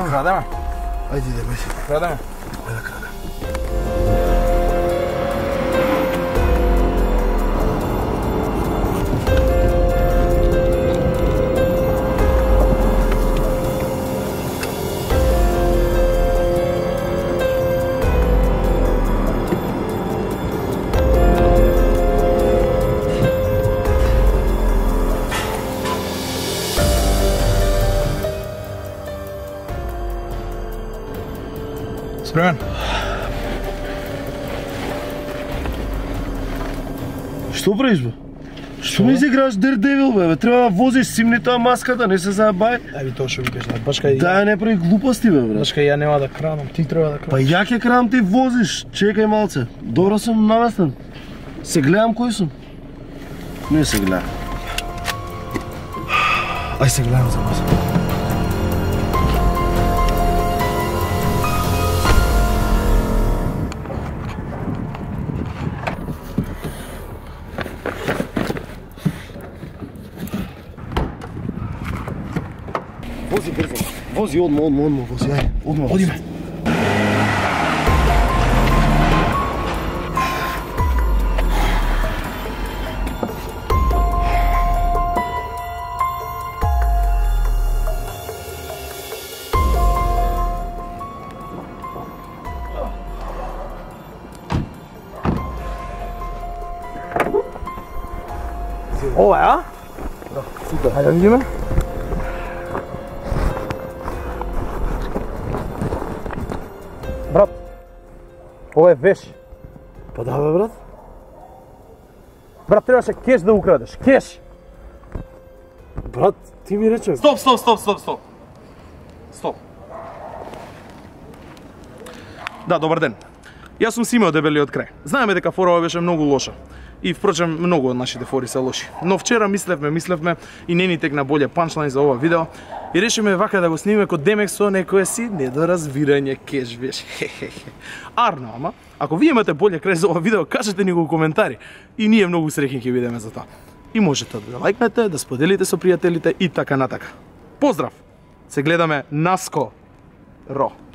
Крадеме? Ајде идеме. Крадеме? Ајде да крадеме. Спремен? Што правиш бе? Што ми играш Daredevil бе? Треба да возиш симни тоа маската, не се забај. Ајде тоа што викаш, башка и Да, не прави глупости бе, брат. башка ја нема да крадам, ти треба да крадеш. Па ја ќе крадам, ти возиш. Чекај малце. Добро сум наместен. Се гледам кој сум. Не се гледам. Ај се гледам за вас. Вози брзо. Вози одма, вози, ајде. Одма. Одиме. Ова е, а? Да, супер. Ајде да видиме. Брат, ова е веш. Па да бе, брат. Брат, требаше кеш да украдеш, кеш. Брат, ти ми рече. Стоп. Да, добар ден. Јас сум Симе од Дебелиот крај. Знаеме дека форава беше многу лоша. И впрочем, многу од нашите фори се лоши. Но вчера мислевме и не ни текна боле панчлайн за ова видео и решиме вака да го снимиме кod демек со некое си недоразбирање кеш беше. Арно, ама, ако вие имате боле крај за ова видео, кажете ни го во коментари и ние многу среќни ќе бидеме за тоа. И можете да лајкнете, да споделите со пријателите и така натака. Поздрав! Се гледаме наскоро!